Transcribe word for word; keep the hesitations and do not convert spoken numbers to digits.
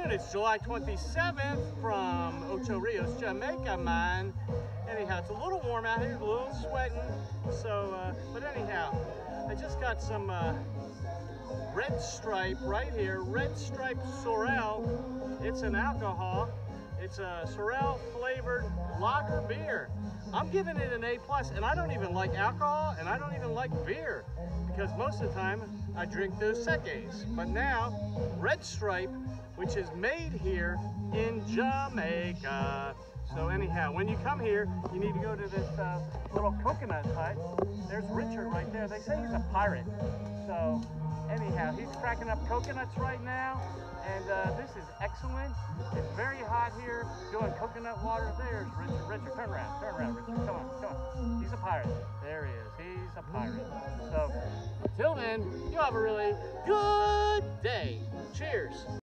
afternoon. It's July twenty-seventh from Ocho Rios, Jamaica, man. Anyhow, it's a little warm out here, a little sweating. So, uh, but anyhow, I just got some uh, Red Stripe right here. Red Stripe Sorrel. It's an alcohol. It's a Sorrel flavored lager beer. I'm giving it an A plus, and I don't even like alcohol, and I don't even like beer, because most of the time I drink those sekes. But now, Red Stripe, which is made here in Jamaica. So anyhow, when you come here, you need to go to this uh, little coconut hut. There's Richard right there. They say he's a pirate. So anyhow, he's cracking up coconuts right now, and uh, this is excellent. It's very hot here, doing coconut water. There's Richard. Richard, turn around, turn around, Richard. Come on, come on. He's a pirate. There he is. He's a pirate. So, till then, you have a really good day. Cheers.